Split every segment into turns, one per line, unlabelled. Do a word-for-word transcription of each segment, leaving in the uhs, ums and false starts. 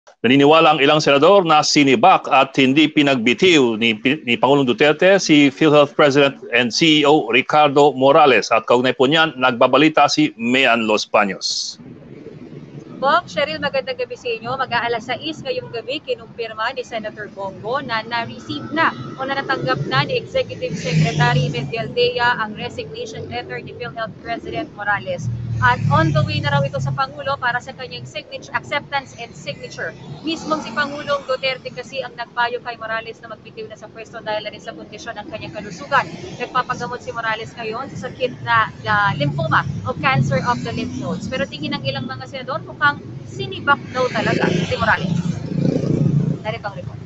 Naniniwala ang ilang senador na sinibak at hindi pinagbitiw ni, ni Pangulong Duterte si PhilHealth President and C E O Ricardo Morales. At kaugnay po niyan, nagbabalita si Mean Los Baños.
Bob, Cheryl, magandang gabi sa inyo. Mag-aalas sais ngayong gabi, kinumpirma ni Senator Bongo na na-receive na o na natanggap na ni Executive Secretary Medialdea ang resignation letter ni PhilHealth President Morales. At on the way na raw ito sa Pangulo para sa kanyang signature, acceptance and signature. Mismong si Pangulong Duterte kasi ang nagpayo kay Morales na magbitiw na sa pwesto dahil na rin sa kondisyon ng kanyang kalusugan. Nagpapagamot si Morales ngayon sa sakit na uh, lymphoma o cancer of the lymph nodes. Pero tingin ng ilang mga senador, mukhang sinibak daw talaga si Morales. Narito ang report.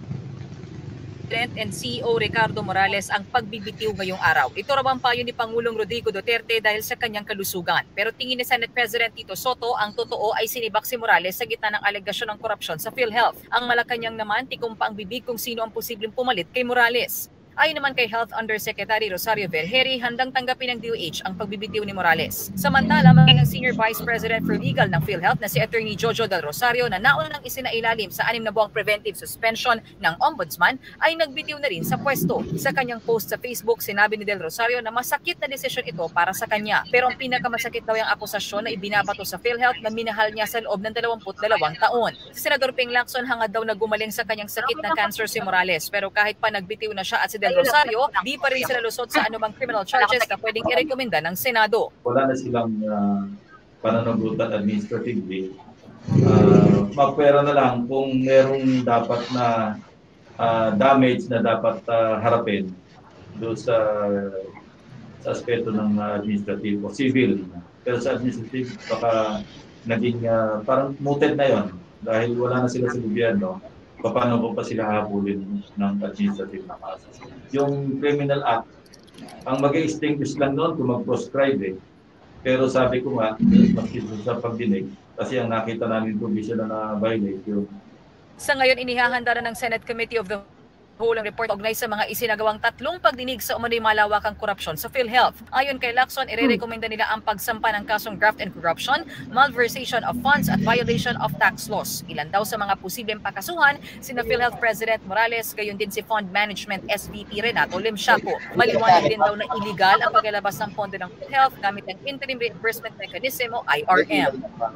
And C E O Ricardo Morales ang pagbibitiw ngayong araw. Ito raw ang payo ni Pangulong Rodrigo Duterte dahil sa kanyang kalusugan. Pero tingin ni Senate President Tito Soto, ang totoo ay sinibak si Morales sa gitna ng alegasyon ng korupsyon sa PhilHealth. Ang Malacanang naman tikom pa ang bibig kung sino ang posibleng pumalit kay Morales. Ayon naman kay Health Undersecretary Rosario Vergeri, handang tanggapin ng D O H ang pagbibitiw ni Morales. Samantala, maging ang Senior Vice President for Legal ng PhilHealth na si Attorney Jojo Del Rosario na naunang isinailalim sa anim na buwang preventive suspension ng Ombudsman ay nagbitiw na rin sa pwesto. Sa kanyang post sa Facebook, sinabi ni Del Rosario na masakit na desisyon ito para sa kanya. Pero ang pinakamasakit daw yung akusasyon na ibinabato sa PhilHealth na minahal niya sa loob ng dalawampu't dalawang taon. Si Senador Ping Lacson hangad daw na gumaling sa kanyang sakit ng cancer si Morales, pero kahit pa nagbitiw na siya at si Del Rosario, di pa rin sila lusot sa anumang criminal charges na pwedeng irekomenda ng Senado.
Wala na silang uh, pananagutan administratively. Uh, Magpera na lang kung merong dapat na uh, damage na dapat uh, harapin doon sa, sa aspeto ng uh, administrative o civil. Pero sa administrative, baka naging uh, parang mooted na yon dahil wala na sila sa gobyerno. Paano ko pa sila habulin ng administrative na kaso. Yung criminal act, ang mag-extinguish lang noon kung mag-proscribe eh. Pero sabi ko nga, maski sa pagdinig, kasi ang nakita namin provision na na-violate yun.
Sa ngayon, inihahanda na ng Senate Committee of the Whole ang report ugnay sa mga isinagawang tatlong pagdinig sa umano'y malawakang korupsyon sa PhilHealth. Ayon kay Lacson, irerekomenda nila ang pagsampa ng kasong graft and corruption, malversation of funds at violation of tax laws. Ilan daw sa mga posibleng pakasuhan, sina PhilHealth President Morales, gayon din si Fund Management S V P Renato Limsiaco. Maliwanag din daw na illegal ang paglalabas ng pondo ng PhilHealth gamit ang Interim Reimbursement Mechanism o I R M.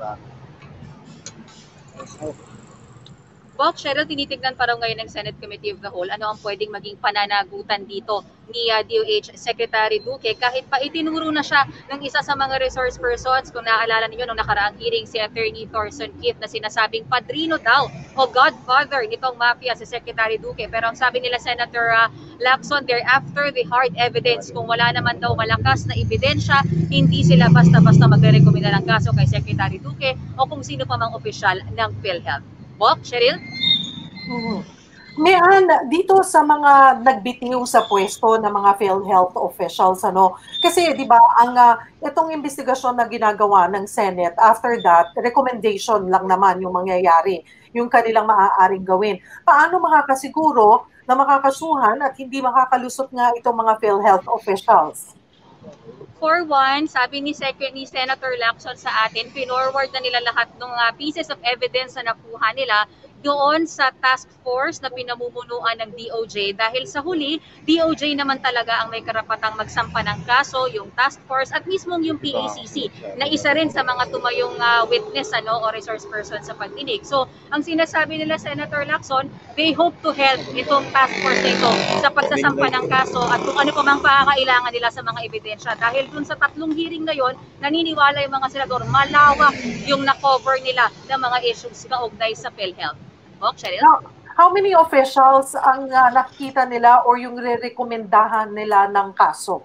Bob, Cheryl, tinitignan pa raw ngayon ng Senate Committee of the Whole ano ang pwedeng maging pananagutan dito ni uh, D O H Secretary Duque kahit pa itinuro na siya ng isa sa mga resource persons. Kung naaalala niyo nung nakaraang hearing si Attorney Thorson Keith na sinasabing padrino daw o godfather nitong mafia si Secretary Duque. Pero ang sabi nila Senator uh, Lacson, they're after the hard evidence. Kung wala naman daw malakas na ebidensya, hindi sila basta-basta magre-rekomenda ng kaso kay Secretary Duque o kung sino pa mang opisyal ng PhilHealth. Bob, Cheryl?
Mm-hmm. Mean, dito sa mga nagbitiw sa pwesto ng mga PhilHealth officials, ano, kasi di ba ang uh, itong investigasyon na ginagawa ng Senate, after that, recommendation lang naman yung mangyayari, yung kanilang maaaring gawin. Paano makakasiguro na makakasuhan at hindi makakalusot nga itong mga PhilHealth officials?
For one, sabi ni, Secretary, ni Senator Lacson sa atin, pinorward na nila lahat ng uh, pieces of evidence na nakuha nila doon sa task force na pinamumunuan ng D O J dahil sa huli, D O J naman talaga ang may karapatang magsampa ng kaso, yung task force at mismong yung P A C C na isa rin sa mga tumayong uh, witness ano, o resource person sa pagdinig. So, ang sinasabi nila Senator Lacson, they hope to help itong task force na ito sa pagsasampa ng kaso at kung ano pa mang pakakailangan nila sa mga ebidensya. Dahil dun sa tatlong hearing na yon, naniniwala yung mga senador, malawak yung na-cover nila ng mga issues kaugnay sa PhilHealth. Oh,
Now, how many officials ang uh, nakita nila or yung re-rekomendahan nila ng kaso?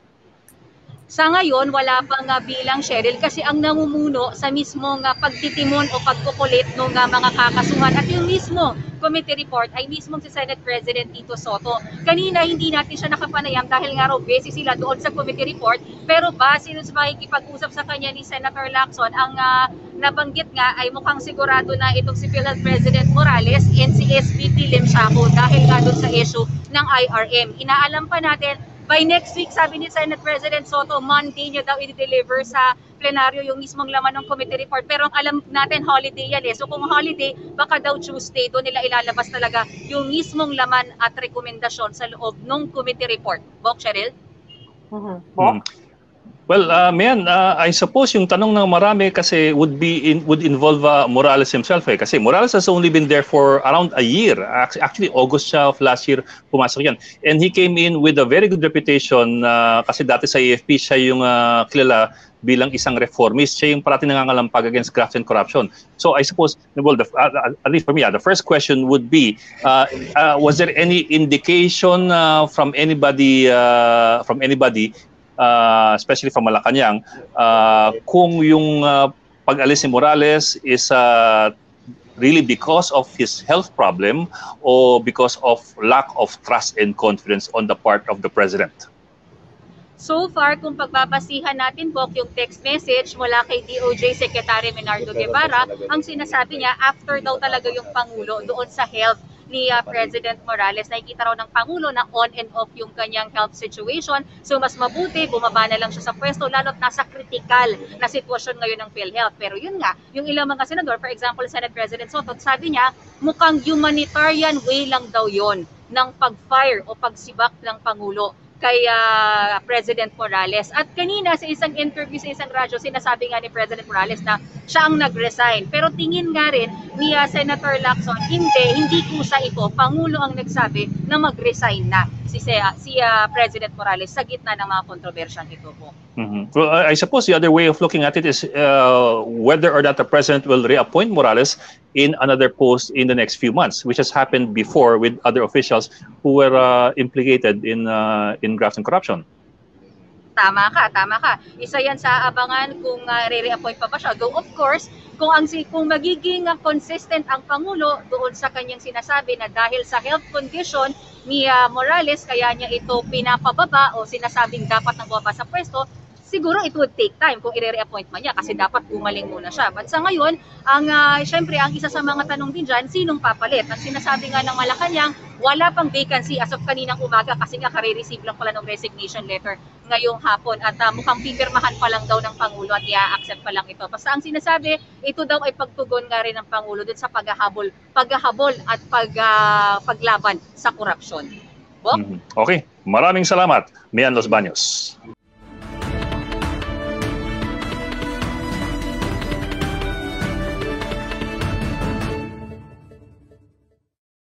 Sa ngayon, wala pang uh, bilang, Cheryl, kasi ang namumuno sa mismong uh, pagtitimon o pagkukulit ng uh, mga kakasuhan at yung mismo committee report ay mismong si Senate President Tito Soto. Kanina hindi natin siya nakapanayam dahil nga raw busy sila doon sa committee report, pero base sa makikipag-usap sa kanya ni Senator Lacson, ang uh, nabanggit nga ay mukhang sigurado na itong si PhilHealth President Morales and si S V P Limsiaco dahil nga doon sa issue ng I R M. Inaalam pa natin By next week, sabi ni Senate President Soto, Monday niya daw i-deliver sa plenaryo yung mismong laman ng committee report. Pero ang alam natin, holiday yan eh. So kung holiday, baka daw Tuesday, doon nila ilalabas talaga yung mismong laman at rekomendasyon sa loob ng committee report. Bok, Cheryl?
Mm-hmm. Bok?
Hmm. Well, uh, Mian, uh, I suppose yung tanong ng marami kasi would be in, would involve uh, Morales himself eh. Kasi Morales has only been there for around a year. Actually, August siya of last year pumasok yan. And he came in with a very good reputation uh, kasi dati sa A F P siya yung uh, kilala bilang isang reformist. Siya yung parating nangangalampag against graft and corruption. So I suppose, well, the, uh, at least for me, uh, the first question would be, uh, uh, was there any indication uh, from anybody, uh, from anybody Uh, especially from Malacanang, uh, kung yung uh, pag-alis ni Morales is uh, really because of his health problem or because of lack of trust and confidence on the part of the President?
So far, kung pagbabasihan natin, Bok, yung text message mula kay D O J Secretary Menardo Guevara, ang sinasabi niya, after daw talaga yung Pangulo doon sa health ni uh, President Morales, nakikita raw ng Pangulo na on and off yung kanyang health situation. So mas mabuti, bumaba na lang siya sa pwesto, lalo't nasa critical na sitwasyon ngayon ng PhilHealth. Pero yun nga, yung ilang mga senador, for example, Senate President Soto, sabi niya, mukhang humanitarian way lang daw yon ng pag-fire o pagsibak ng Pangulo kay uh, President Morales. At kanina sa isang interview sa isang radyo, sinasabi nga ni President Morales na siya ang nag-resign. Pero tingin nga rin ni uh, Senator Lacson, hindi, hindi kusa ito. Pangulo ang nagsabi na mag-resign na si, uh, si uh, President Morales sa gitna ng mga kontrobersyang ito po.
Mm-hmm. Well, I suppose the other way of looking at it is uh, whether or not the President will reappoint Morales in another post in the next few months, which has happened before with other officials who were uh, implicated in uh, in graft and corruption.
Tama ka, tama ka. Isa yan sa abangan kung uh, re-reappoint pa ba siya. Though of course, kung ang kung magiging uh, consistent ang Pangulo doon sa kanyang sinasabi na dahil sa health condition ni uh, Morales, kaya niya ito pinapababa o sinasabing dapat nang bumaba sa pwesto, siguro it would take time kung i-re-appoint man niya kasi dapat gumaling muna siya. But sa ngayon, ang uh, syempre ang isa sa mga tanong din dyan, sinong papalit? Ang sinasabi nga ng Malacanang, wala pang vacancy as of kaninang umaga kasi nga kare-receive lang pala ng resignation letter ngayong hapon at uh, mukhang pipirmahan pa lang daw ng Pangulo at i-accept pa lang ito. Basta ang sinasabi, ito daw ay pagtugon nga rin ng Pangulo dun sa paghahabol, paghahabol at pag, uh, paglaban sa korupsyon. Bok?
Mm-hmm. Okay, maraming salamat, Mian Los Baños.